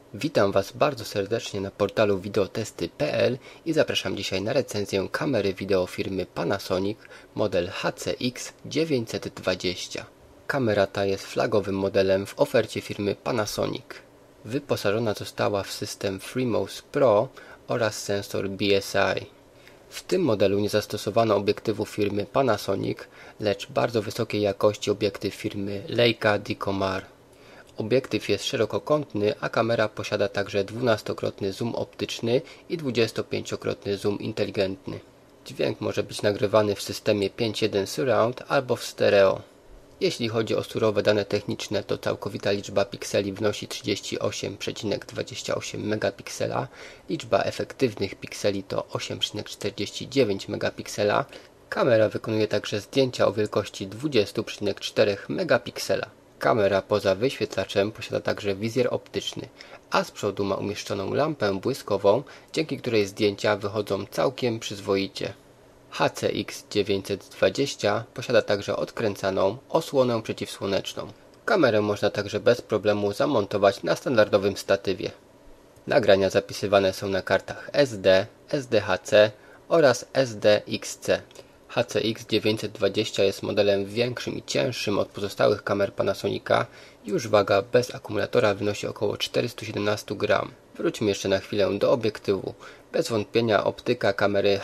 Witam Was bardzo serdecznie na portalu wideotesty.pl i zapraszam dzisiaj na recenzję kamery wideo firmy Panasonic model HCX920. Kamera ta jest flagowym modelem w ofercie firmy Panasonic. Wyposażona została w system FreeMOS Pro oraz sensor BSI. W tym modelu nie zastosowano obiektywu firmy Panasonic, lecz bardzo wysokiej jakości obiektyw firmy Leica Dicomar. Obiektyw jest szerokokątny, a kamera posiada także 12-krotny zoom optyczny i 25-krotny zoom inteligentny. Dźwięk może być nagrywany w systemie 5.1 Surround albo w stereo. Jeśli chodzi o surowe dane techniczne, to całkowita liczba pikseli wynosi 38,28 megapiksela, liczba efektywnych pikseli to 8,49 megapiksela. Kamera wykonuje także zdjęcia o wielkości 20,4 megapiksela. Kamera poza wyświetlaczem posiada także wizjer optyczny, a z przodu ma umieszczoną lampę błyskową, dzięki której zdjęcia wychodzą całkiem przyzwoicie. HCX920 posiada także odkręcaną osłonę przeciwsłoneczną. Kamerę można także bez problemu zamontować na standardowym statywie. Nagrania zapisywane są na kartach SD, SDHC oraz SDXC. HCX920 jest modelem większym i cięższym od pozostałych kamer Panasonica. Już waga bez akumulatora wynosi około 417 gram. Wróćmy jeszcze na chwilę do obiektywu. Bez wątpienia optyka kamery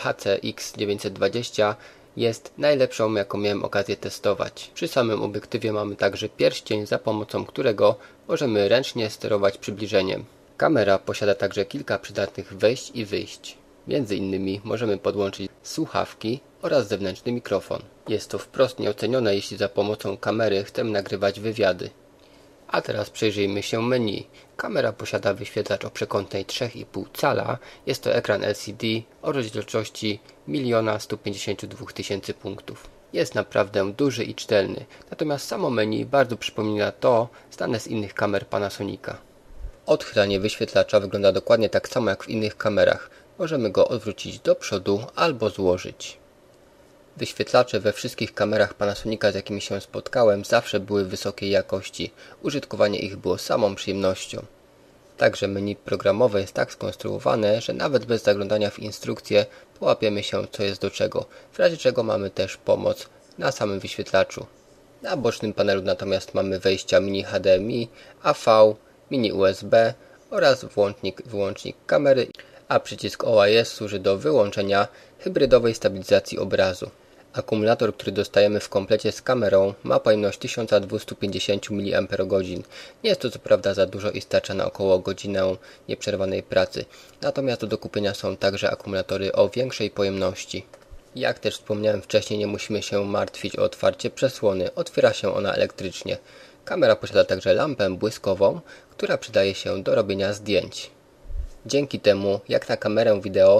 HCX920 jest najlepszą, jaką miałem okazję testować. Przy samym obiektywie mamy także pierścień, za pomocą którego możemy ręcznie sterować przybliżeniem. Kamera posiada także kilka przydatnych wejść i wyjść. Między innymi możemy podłączyć słuchawki oraz zewnętrzny mikrofon. Jest to wprost nieocenione, jeśli za pomocą kamery chcemy nagrywać wywiady. A teraz przyjrzyjmy się menu. Kamera posiada wyświetlacz o przekątnej 3,5 cala. Jest to ekran LCD o rozdzielczości 1 152 000 punktów. Jest naprawdę duży i czytelny, natomiast samo menu bardzo przypomina to znane z innych kamer Panasonica. Odchylanie wyświetlacza wygląda dokładnie tak samo jak w innych kamerach. Możemy go odwrócić do przodu albo złożyć. Wyświetlacze we wszystkich kamerach Panasonica, z jakimi się spotkałem, zawsze były wysokiej jakości. Użytkowanie ich było samą przyjemnością. Także menu programowe jest tak skonstruowane, że nawet bez zaglądania w instrukcję połapiemy się, co jest do czego, w razie czego mamy też pomoc na samym wyświetlaczu. Na bocznym panelu natomiast mamy wejścia mini HDMI, AV, mini USB oraz włącznik kamery, a przycisk OIS służy do wyłączenia hybrydowej stabilizacji obrazu. Akumulator, który dostajemy w komplecie z kamerą, ma pojemność 1250 mAh. Nie jest to co prawda za dużo i starcza na około godzinę nieprzerwanej pracy. Natomiast do dokupienia są także akumulatory o większej pojemności. Jak też wspomniałem wcześniej, nie musimy się martwić o otwarcie przesłony, otwiera się ona elektrycznie. Kamera posiada także lampę błyskową, która przydaje się do robienia zdjęć. Dzięki temu, jak na kamerę wideo,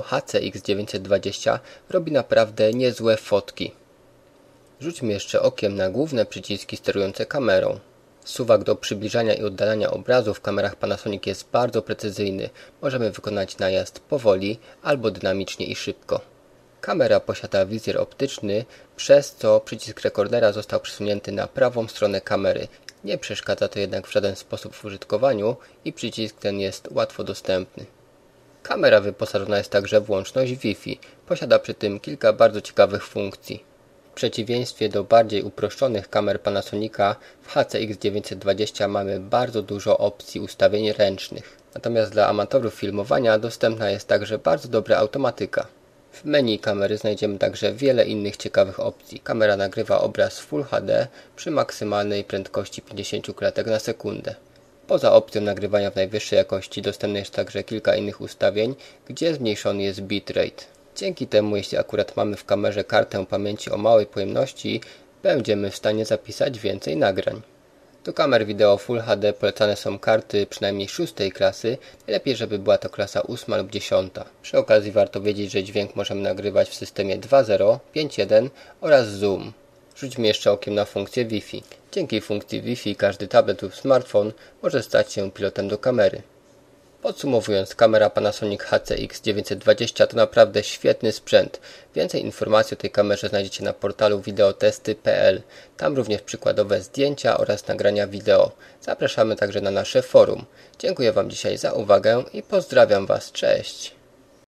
HCX920 robi naprawdę niezłe fotki. Rzućmy jeszcze okiem na główne przyciski sterujące kamerą. Suwak do przybliżania i oddalania obrazu w kamerach Panasonic jest bardzo precyzyjny. Możemy wykonać najazd powoli albo dynamicznie i szybko. Kamera posiada wizjer optyczny, przez co przycisk rekordera został przesunięty na prawą stronę kamery. Nie przeszkadza to jednak w żaden sposób w użytkowaniu i przycisk ten jest łatwo dostępny. Kamera wyposażona jest także w łączność Wi-Fi. Posiada przy tym kilka bardzo ciekawych funkcji. W przeciwieństwie do bardziej uproszczonych kamer Panasonica, w HCX920 mamy bardzo dużo opcji ustawień ręcznych. Natomiast dla amatorów filmowania dostępna jest także bardzo dobra automatyka. W menu kamery znajdziemy także wiele innych ciekawych opcji. Kamera nagrywa obraz Full HD przy maksymalnej prędkości 50 klatek na sekundę. Poza opcją nagrywania w najwyższej jakości dostępne jest także kilka innych ustawień, gdzie zmniejszony jest bitrate. Dzięki temu, jeśli akurat mamy w kamerze kartę pamięci o małej pojemności, będziemy w stanie zapisać więcej nagrań. Do kamer wideo Full HD polecane są karty przynajmniej 6 klasy, najlepiej żeby była to klasa 8 lub 10. Przy okazji warto wiedzieć, że dźwięk możemy nagrywać w systemie 2.0, 5.1 oraz Zoom. Rzućmy jeszcze okiem na funkcję Wi-Fi. Dzięki funkcji Wi-Fi każdy tablet lub smartfon może stać się pilotem do kamery. Podsumowując, kamera Panasonic HCX920 to naprawdę świetny sprzęt. Więcej informacji o tej kamerze znajdziecie na portalu videotesty.pl. Tam również przykładowe zdjęcia oraz nagrania wideo. Zapraszamy także na nasze forum. Dziękuję Wam dzisiaj za uwagę i pozdrawiam Was. Cześć!